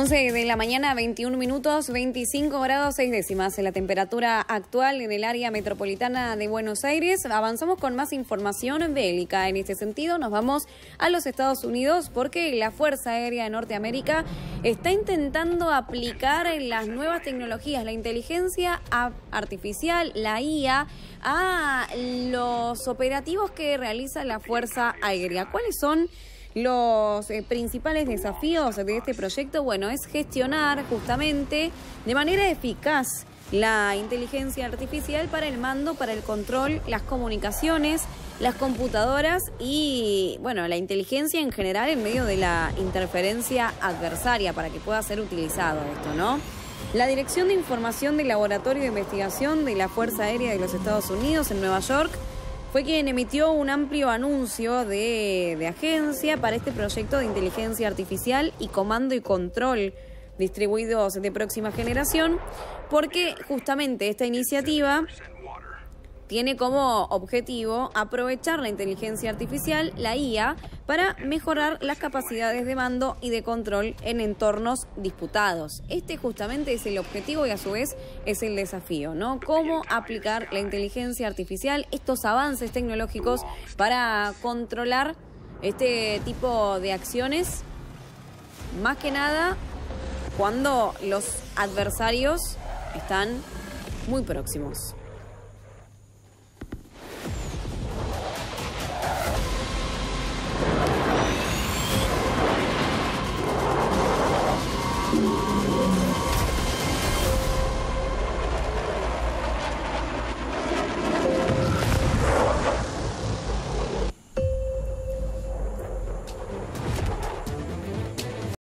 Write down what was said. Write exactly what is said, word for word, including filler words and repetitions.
once de la mañana, veintiún minutos, veinticinco grados seis décimas en la temperatura actual en el área metropolitana de Buenos Aires. Avanzamos con más información bélica. En este sentido, nos vamos a los Estados Unidos porque la Fuerza Aérea de Norteamérica está intentando aplicar las nuevas tecnologías, la inteligencia artificial, la I A, a los operativos que realiza la Fuerza Aérea. ¿Cuáles son los eh, principales desafíos de este proyecto? Bueno, es gestionar justamente de manera eficaz la inteligencia artificial para el mando, para el control, las comunicaciones, las computadoras y, bueno, la inteligencia en general en medio de la interferencia adversaria para que pueda ser utilizado esto, ¿no? La Dirección de Información del Laboratorio de Investigación de la Fuerza Aérea de los Estados Unidos en Nueva York fue quien emitió un amplio anuncio de, de agencia para este proyecto de inteligencia artificial y comando y control distribuidos de próxima generación, porque justamente esta iniciativa tiene como objetivo aprovechar la inteligencia artificial, la I A, para mejorar las capacidades de mando y de control en entornos disputados. Este justamente es el objetivo y a su vez es el desafío, ¿no? Cómo aplicar la inteligencia artificial, estos avances tecnológicos para controlar este tipo de acciones, más que nada cuando los adversarios están muy próximos.